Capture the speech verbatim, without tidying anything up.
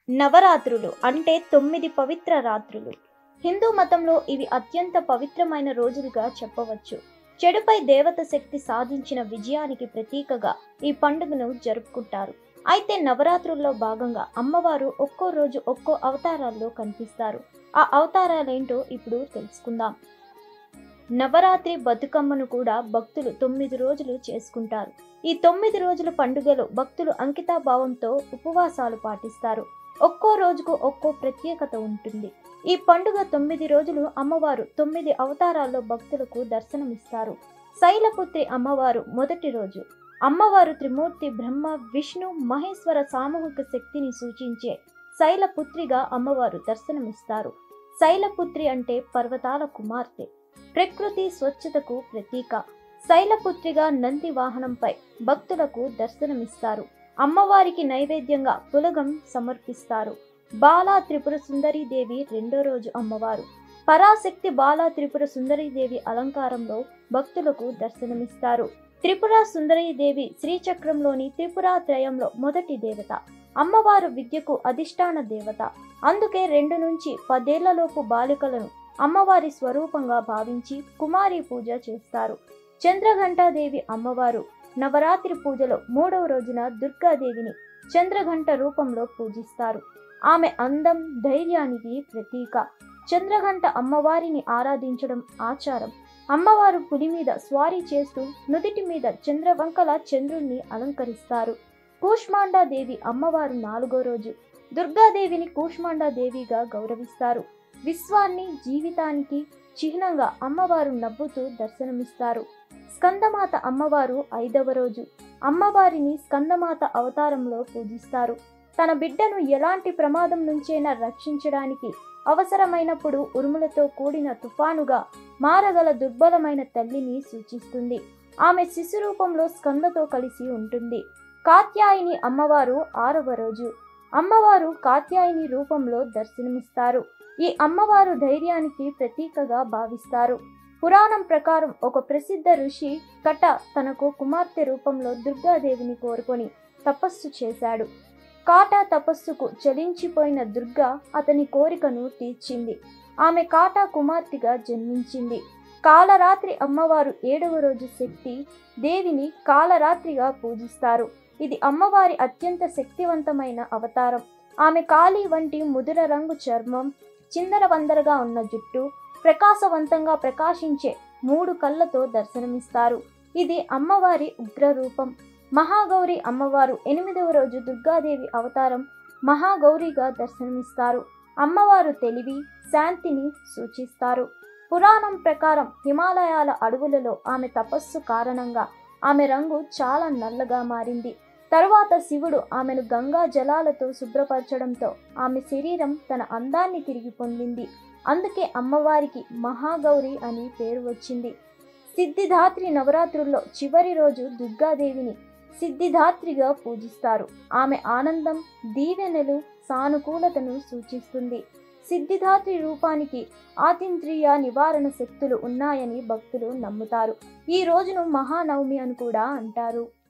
నవరాత్రులు అంటే తొమ్మిది పవిత్ర రాత్రులు. హిందూ మతంలో ఇవి అత్యంత పవిత్రమైన రోజులుగా చెప్పవచ్చు. చెడుపై దేవత శక్తి సాధించిన విజయానికి ప్రతీకగా ఈ పండుగను జరుపుకుంటారు. అయితే నవరాత్రుల్లో భాగంగా అమ్మవారు ఒక్కో రోజు ఒక్కో అవతారాల్లో కనిపిస్తారు. ఆ అవతారాలేంటో ఇప్పుడు తెలుసుకుందాం. నవరాత్రి బతుకమ్మను కూడా భక్తులు తొమ్మిది రోజులు చేసుకుంటారు. ఈ తొమ్మిది రోజుల పండుగలో భక్తులు అంకితాభావంతో ఉపవాసాలు పాటిస్తారు. ఒక్కో రోజుకు ఒక్కో ప్రత్యేకత ఉంటుంది. ఈ పండుగ తొమ్మిది రోజులు అమ్మవారు తొమ్మిది అవతారాల్లో భక్తులకు దర్శనమిస్తారు. శైలపుత్రి అమ్మవారు మొదటి రోజు. అమ్మవారు త్రిమూర్తి బ్రహ్మ విష్ణు మహేశ్వర సామూహిక శక్తిని సూచించే శైలపుత్రిగా అమ్మవారు దర్శనమిస్తారు. శైలపుత్రి అంటే పర్వతాల కుమార్తె, ప్రకృతి స్వచ్ఛతకు ప్రతీక. శైలపుత్రిగా నంది వాహనంపై భక్తులకు దర్శనమిస్తారు. అమ్మవారికి నైవేద్యంగా పులగం సమర్పిస్తారు. బాలా త్రిపుర సుందరీదేవి రెండో రోజు అమ్మవారు. పరాశక్తి బాలా త్రిపుర సుందరీదేవి అలంకారంలో భక్తులకు దర్శనమిస్తారు. త్రిపుర సుందరీదేవి శ్రీచక్రంలోని త్రిపురాత్రయంలో మొదటి దేవత. అమ్మవారు విద్యకు అధిష్టాన దేవత. అందుకే రెండు నుంచి పదేళ్లలోపు బాలికలను అమ్మవారి స్వరూపంగా భావించి కుమారి పూజ చేస్తారు. చంద్రఘంటాదేవి అమ్మవారు. నవరాత్రి పూజలో మూడవ రోజున దుర్గాదేవిని చంద్రఘంట రూపంలో పూజిస్తారు. ఆమె అందం, ధైర్యానికి ప్రతీక. చంద్రఘంట అమ్మవారిని ఆరాధించడం ఆచారం. అమ్మవారు పులి మీద స్వారీ చేస్తూ నుదిటి మీద చంద్రవంకల చంద్రుణ్ణి అలంకరిస్తారు. కూష్మాండాదేవి అమ్మవారు నాలుగో రోజు. దుర్గాదేవిని కూష్మాండాదేవిగా గౌరవిస్తారు. విశ్వాన్ని, జీవితానికి చిహ్నంగా అమ్మవారు నవ్వుతూ దర్శనమిస్తారు. స్కందమాత అమ్మవారు ఐదవ రోజు. అమ్మవారిని స్కందమాత అవతారంలో పూజిస్తారు. తన బిడ్డను ఎలాంటి ప్రమాదం నుంచైనా రక్షించడానికి అవసరమైనప్పుడు ఉరుములతో కూడిన తుఫానుగా మారగల దుర్బలమైన తల్లిని సూచిస్తుంది. ఆమె శిశు రూపంలో స్కందతో కలిసి ఉంటుంది. కాత్యాయని అమ్మవారు ఆరవ రోజు. అమ్మవారు కాత్యాయని రూపంలో దర్శనమిస్తారు. ఈ అమ్మవారు ధైర్యానికి ప్రతీకగా భావిస్తారు. పురాణం ప్రకారం ఒక ప్రసిద్ధ ఋషి కట తనకు కుమార్తె రూపంలో దుర్గాదేవిని కోరుకొని తపస్సు చేశాడు. కాట తపస్సుకు చలించిపోయిన దుర్గా అతని కోరికను తీర్చింది. ఆమె కాట కుమార్తెగా జన్మించింది. కాలరాత్రి అమ్మవారు ఏడవ రోజు శక్తి దేవిని కాలరాత్రిగా పూజిస్తారు. ఇది అమ్మవారి అత్యంత శక్తివంతమైన అవతారం. ఆమె కాళీ వంటి ముదుర రంగు చర్మం, చిందరవందరగా ఉన్న జుట్టు, ప్రకాశవంతంగా ప్రకాశించే మూడు కళ్ళతో దర్శనమిస్తారు. ఇది అమ్మవారి ఉగ్రరూపం. మహాగౌరి అమ్మవారు ఎనిమిదవ రోజు దుర్గాదేవి అవతారం మహాగౌరిగా దర్శనమిస్తారు. అమ్మవారు తెలివి, శాంతిని సూచిస్తారు. పురాణం ప్రకారం హిమాలయాల అడవులలో ఆమె తపస్సు కారణంగా ఆమె రంగు చాలా నల్లగా మారింది. తరువాత శివుడు ఆమెను గంగా జలాలతో శుభ్రపరచడంతో ఆమె శరీరం తన అందాన్ని తిరిగి పొందింది. అందుకే అమ్మవారికి మహాగౌరి అని పేరు వచ్చింది. సిద్ధిదాత్రి నవరాత్రుల్లో చివరి రోజు దుర్గాదేవిని సిద్ధిదాత్రిగా పూజిస్తారు. ఆమె ఆనందం, దీవెనలు, సానుకూలతను సూచిస్తుంది. సిద్ధిదాత్రి రూపానికి ఆతింద్రియ నివారణ శక్తులు ఉన్నాయని భక్తులు నమ్ముతారు. ఈ రోజును మహానవమి అని కూడా అంటారు.